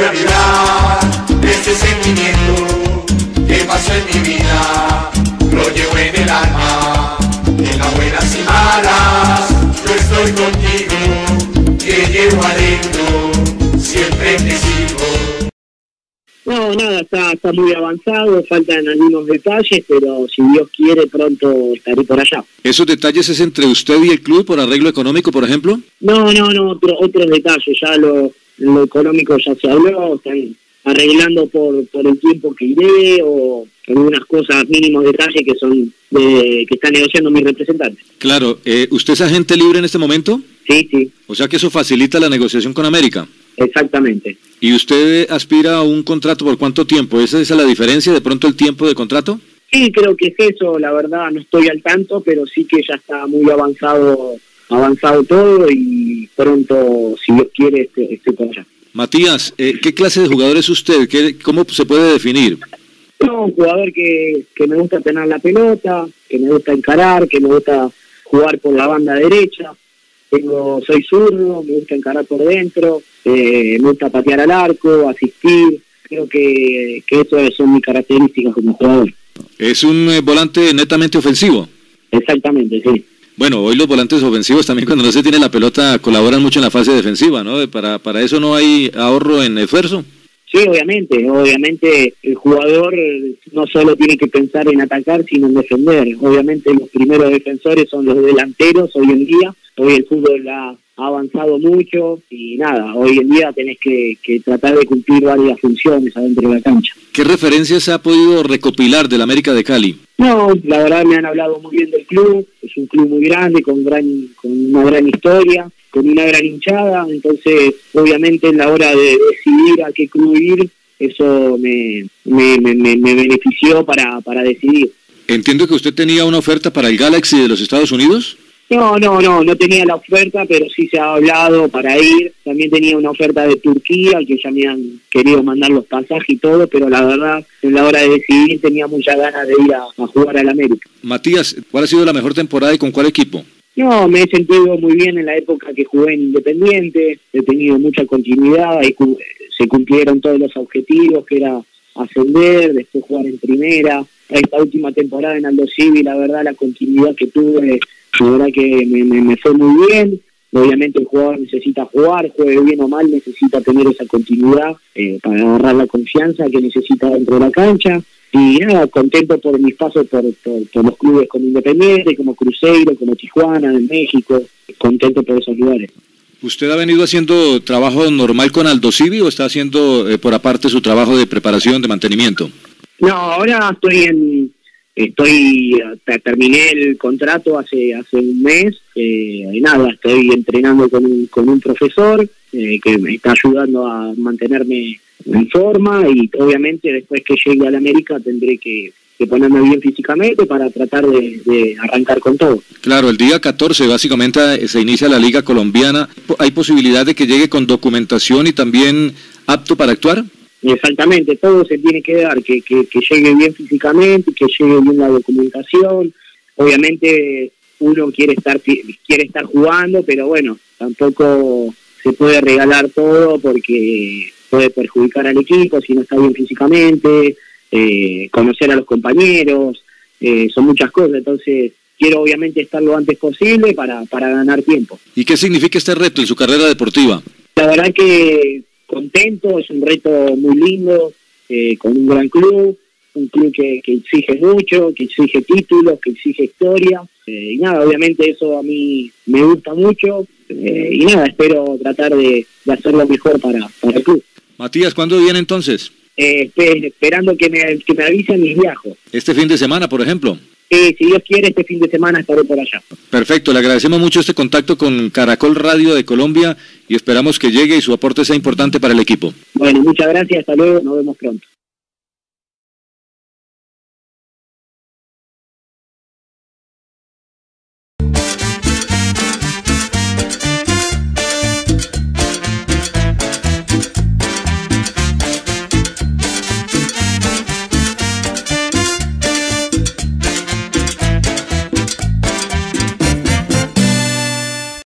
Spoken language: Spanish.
a vibrar este sentimiento que pasó en mi vida, lo llevo en el alma, en las buenas y malas, yo estoy contigo, te llevo adentro, siempre te sigo. No, nada, está muy avanzado, faltan algunos detalles, pero si Dios quiere pronto estaré por allá. ¿Esos detalles es entre usted y el club por arreglo económico, por ejemplo? No, otros detalles, ya lo económico ya se habló, están arreglando por el tiempo que iré o algunas cosas, mínimos detalles que son que está negociando mi representante. Claro, ¿usted es agente libre en este momento? Sí. O sea que eso facilita la negociación con América. Exactamente. ¿Y usted aspira a un contrato por cuánto tiempo? ¿Esa es la diferencia, de pronto el tiempo de contrato? Sí, creo que es eso, la verdad no estoy al tanto, pero sí que ya está muy avanzado todo y pronto, si Dios quiere, estoy por allá. Matías, ¿qué clase de jugador es usted? ¿Cómo se puede definir? No, un jugador que me gusta tener la pelota, que me gusta encarar, que me gusta jugar por la banda derecha. Soy zurdo, me gusta encarar por dentro, me gusta patear al arco, asistir. Creo que eso son mis características como jugador. ¿Es un volante netamente ofensivo? Exactamente, sí. Bueno, hoy los volantes ofensivos también cuando no se tiene la pelota colaboran mucho en la fase defensiva, ¿no? Para eso no hay ahorro en esfuerzo. Sí, obviamente el jugador no solo tiene que pensar en atacar, sino en defender. Obviamente los primeros defensores son los delanteros hoy en día. Hoy el fútbol ha avanzado mucho y nada, hoy en día tenés que tratar de cumplir varias funciones adentro de la cancha. ¿Qué referencias ha podido recopilar del América de Cali? No, la verdad me han hablado muy bien del club, es un club muy grande, con una gran historia, con una gran hinchada, entonces obviamente en la hora de decidir a qué club ir, eso me benefició para decidir. Entiendo que usted tenía una oferta para el Galaxy de los Estados Unidos. No tenía la oferta, pero sí se ha hablado para ir. También tenía una oferta de Turquía, que ya me han querido mandar los pasajes y todo, pero la verdad, en la hora de decidir tenía muchas ganas de ir a jugar al América. Matías, ¿cuál ha sido la mejor temporada y con cuál equipo? No, me he sentido muy bien en la época que jugué en Independiente, he tenido mucha continuidad y se cumplieron todos los objetivos, que era ascender, después jugar en primera. Esta última temporada en Aldo Civi, la verdad, la continuidad que tuve, la verdad que me fue muy bien. Obviamente el jugador necesita jugar, juegue bien o mal, necesita tener esa continuidad para agarrar la confianza que necesita dentro de la cancha. Y nada, contento por mis pasos por los clubes como Independiente, como Cruzeiro, como Tijuana, en México, contento por esos lugares. ¿Usted ha venido haciendo trabajo normal con Aldo Civi o está haciendo por aparte su trabajo de preparación, de mantenimiento? No, ahora terminé el contrato hace un mes, y nada, estoy entrenando con un profesor que me está ayudando a mantenerme en forma y obviamente después que llegue a la América tendré que ponerme bien físicamente para tratar de arrancar con todo. Claro, el día 14 básicamente se inicia la Liga Colombiana. ¿Hay posibilidad de que llegue con documentación y también apto para actuar? Exactamente, todo se tiene que dar, que llegue bien físicamente, que llegue bien la documentación. Obviamente uno quiere estar jugando, pero bueno, tampoco se puede regalar todo porque puede perjudicar al equipo si no está bien físicamente, conocer a los compañeros, son muchas cosas, entonces quiero obviamente estar lo antes posible para ganar tiempo. ¿Y qué significa este reto en su carrera deportiva? La verdad que contento, es un reto muy lindo, con un gran club, un club que exige mucho, que exige títulos, que exige historia, y nada, obviamente eso a mí me gusta mucho, y nada, espero tratar de hacerlo mejor para el club. Matías, ¿cuándo viene entonces? Esperando que me avisen mis viajes. ¿Este fin de semana, por ejemplo? Si Dios quiere, este fin de semana estaré por allá. Perfecto, le agradecemos mucho este contacto con Caracol Radio de Colombia y esperamos que llegue y su aporte sea importante para el equipo. Bueno, muchas gracias, hasta luego, nos vemos pronto.